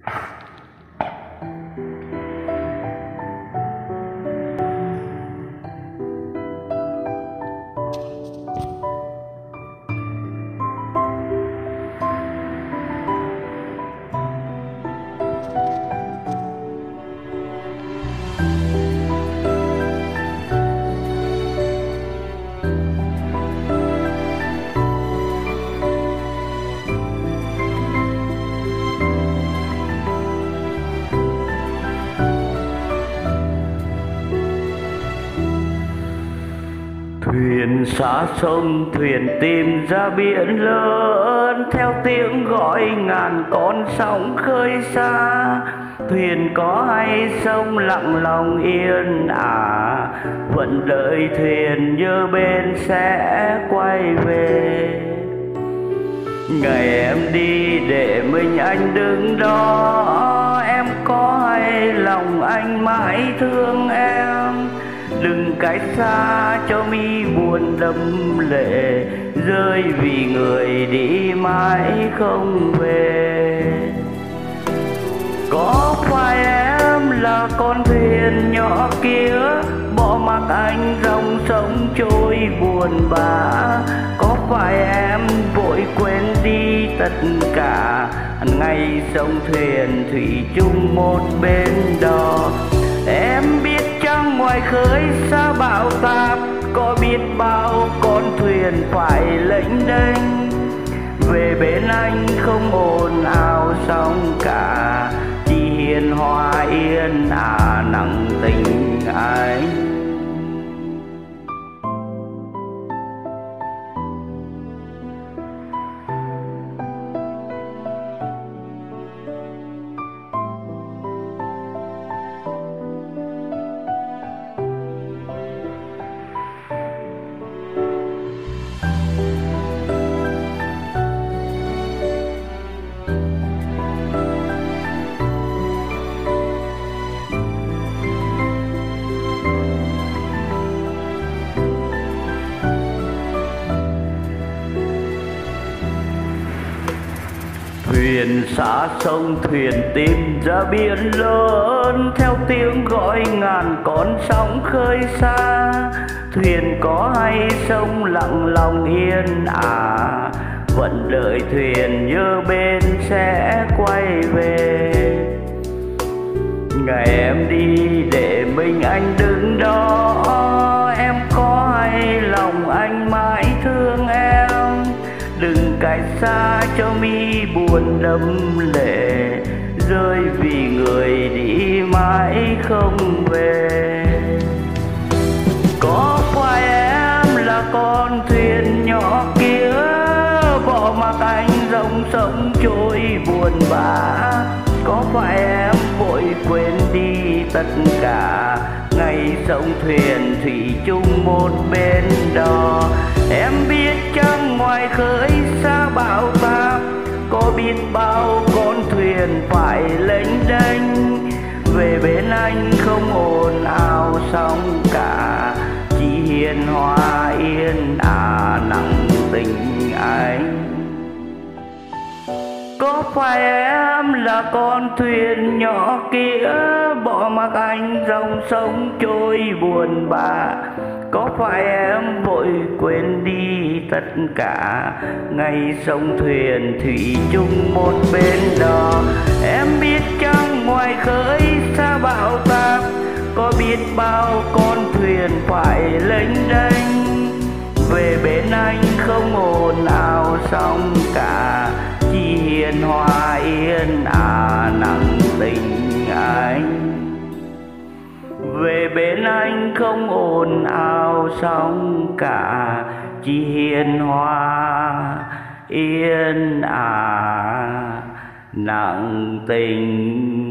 Thuyền xa sông thuyền tìm ra biển lớn, theo tiếng gọi ngàn con sóng khơi xa. Thuyền có hay sông lặng lòng yên ả, vẫn đợi thuyền nhớ bên sẽ quay về. Ngày em đi để mình anh đứng đó, em có hay lòng anh mãi thương em. Đừng cách xa cho mi buồn đẫm lệ, rơi vì người đi mãi không về. Có phải em là con thuyền nhỏ kia, bỏ mặc anh dòng sông trôi buồn bã? Có phải em vội quên đi tất cả, ngày sông thuyền thủy chung một bên đò? Em biết chăng ngoài khơi xa bão táp, có biết bao con thuyền phải lênh đênh. Về bên anh không ồn ào sóng cả, chỉ hiền hòa yên ả nặng tình anh. Thuyền xa sông thuyền tìm ra biển lớn, theo tiếng gọi ngàn con sóng khơi xa. Thuyền có hay sông lặng lòng yên ả, vẫn đợi thuyền nhớ bên sẽ quay về. Ngày em đi để mình anh đứng đó, em có hay lòng anh mãi thương em. Đừng cách xa cho mi buồn đẫm lệ, rơi vì người đi mãi không về. Có phải em là con thuyền nhỏ kia, bỏ mặc anh dòng sông trôi buồn bã? Có phải em vội quên đi tất cả, ngày sông thuyền thủy chung một bên đò? Em biết chăng ngoài khơi xa bão táp, có biết bao con thuyền phải lênh đênh. Về bên anh không ồn ào sóng cả, chỉ hiền hòa yên ả nặng tình anh. Có phải em là con thuyền nhỏ kia, bỏ mặc anh dòng sông trôi buồn bã? Có phải em vội quên đi tất cả, ngày sông thuyền thủy chung một bên đò? Em biết chăng ngoài khơi xa bão táp, có biết bao con thuyền phải lênh đênh. Về bên anh không ồn ào sóng cả, chỉ hiền hòa yên ả nặng tình anh. Về bên anh không ồn ào sóng cả, chỉ hiền hòa yên ả nặng tình.